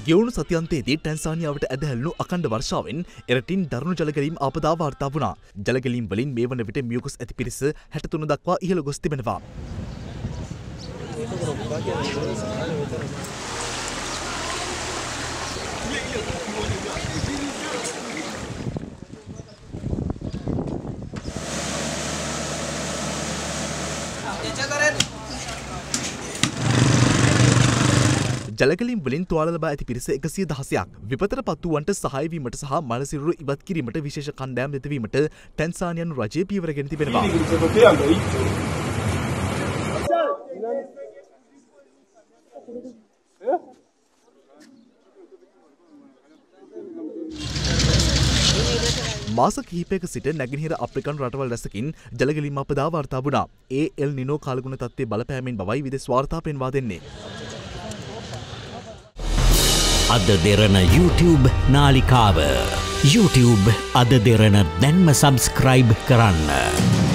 ගෙවුණු සතියන්තයේදී ටැන්සානියාවට ඇදහැල්ලු අඛණ්ඩ වර්ෂාවෙන් එරටින් දරුණු ජලගැලීම් ආපදා වාර්තා වුණා. ජලගැලීම් වලින් මේ වන විට මියගොස් ඇති පිරිස 63 දක්වා ඉහළ ගොස් තිබෙනවා. ජලගැලීම් වලින් තුවාල ලබා ඇති පිරිස 116ක් විපතට පත් වූවන්ට සහාය වීමට සහ මළ සිරුරු ඉවත් කිරීමට විශේෂ කණ්ඩායම් යෙදවීමට ටැන්සානියානු රජය පියවරගෙන තිබෙනවා. මාස කිහිපයක සිට නැගෙනහිර අප්‍රිකන් රටවල් රැසකින් ජලගැලීම් ආපදා වාර්තා වුණා. ඒ එල් නිනෝ කාලගුණ තත්ත්වයේ බලපෑමෙන් බවයි විදේශ වාර්තා පෙන්වා දෙන්නේ. අද දෙරන YouTube නාලිකාව YouTube අද දෙරන දැන්ම සබස්ක්‍රයිබ් කරන්න.